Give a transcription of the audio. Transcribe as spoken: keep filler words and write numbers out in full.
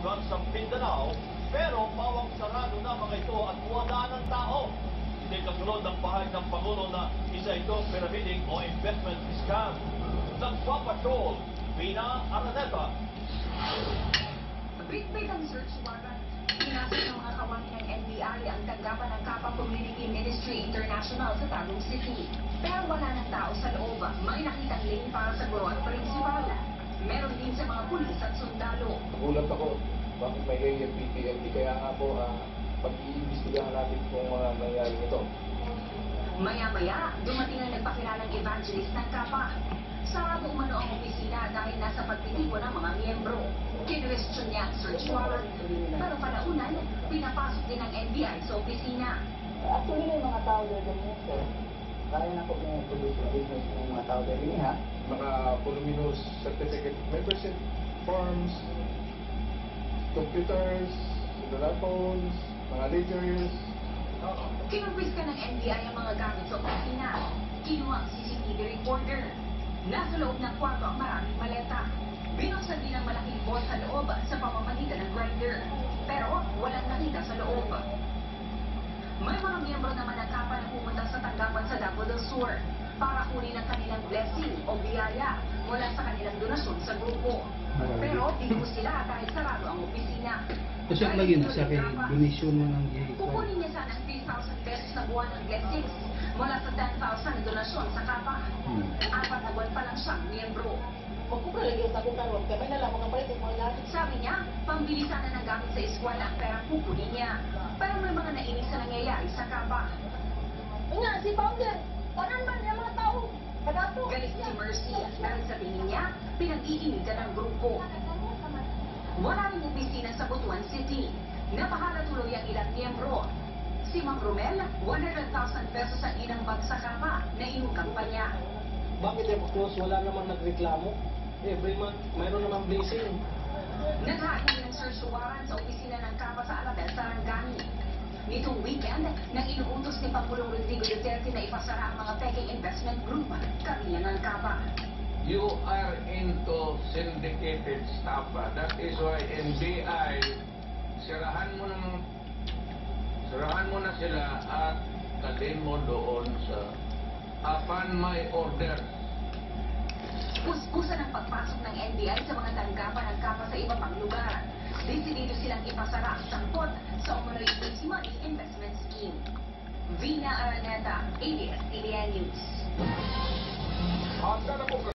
restaurants sa Mindanao, pero pawang sarado na mga ito at wala ng tao. Hindi kasunod ng pahayag ng Pangulo na isa itong pyramiding o investment scam. Nagpapatrol, Vina Araneta. Bitbit ang search warrant. Pinasok ng mga kawani ng N B I ang tanggapan ng Kappa Community Ministry International sa Tagum City. Pero wala ng tao sa loob. May nakitang lane para sa guro at principal. Meron din sa mga pulis at sundalo. Nagulat ako, bakit may A F P P L P, kaya nga po uh, pag-iimbestigahan natin kung mga uh, nangyari nito. Maya-maya, dumating ang nagpakilalang evangelist ng Kappa. Sarado umano ang opisina dahil nasa pagtitipo ng mga miyembro. Kinwestiyon niya ang search warrant. Pero palaunan, pinapasok din ng N B I sa opisina. Actually, may mga tao doon din, sir. Kaya na po may police business ng mga tao doon din, ha? Mga voluminous certificate membership forms, computers, cellular phones, mga ledgers. Kinumpis ka ng N B I ang mga gamit sa opisina. Kinuha ang C C T V recorder. Nasa loob ng kwarto ang maraming maleta. Binuksan din ang malaking vault sa loob sa pamamagitan ng grinder. Pero walang nakita sa loob. May mga miyembro naman ng Kappa na pumunta sa tanggapan sa Davao del Sur para kunin ang kanilang blessing o biyaya mula sa kanilang donasyon sa grupo. Pero bigo sila dahil sarado ang opisina. Kasi lagi na sa akin, donation mo ng gihik. Kukunin niya sana ang three thousand pesos na buwan ng blessings mula sa ten thousand donasyon sa Kappa. Hmm. Apat na buwan pa lang siyang miyembro. Kung kung kalagyan sa kong karoon, kaya may nalaman ang palit ng mga natin. Sabi niya, pambili sana ng gamit sa eskwela ang perang kukunin niya. Pero may mga nainis na nangyayari sa Kappa. Nga, si Founder, parang ba niya mga tao? Padato. Galit si Mercy dahil sa tingin niya, pinag-iinitan ng grupo. Wala rin opisina sa Butuan City. Napahala tuloy ang ilang miyembro. Si Ma'am Romel, one hundred thousand pesos ang inang bag sa Kappa na inukang pa niya. Bakit yung close? Wala namang nagreklamo. Every month, mayroon namang blessing. Naghain ng search warrant sa opisina ng Kappa sa Alabel, Sarangani. Nitong weekend, nang inuutos ni Pangulong Rodrigo Duterte na ipasara ang mga peking investment group, kabilang ng Kappa. You are into syndicated stuff. That is why N B I, sirahan mo ng sirahan mo na sila at kalin mo doon sa upon my order. Puspusan ang pagpasok ng N B I sa mga tanggapan ng Kappa sa iba pang lugar. Desidido silang ipasara ang sangkot sa umano'y easy money investment scheme. Vina Araneta, A B S T V N News.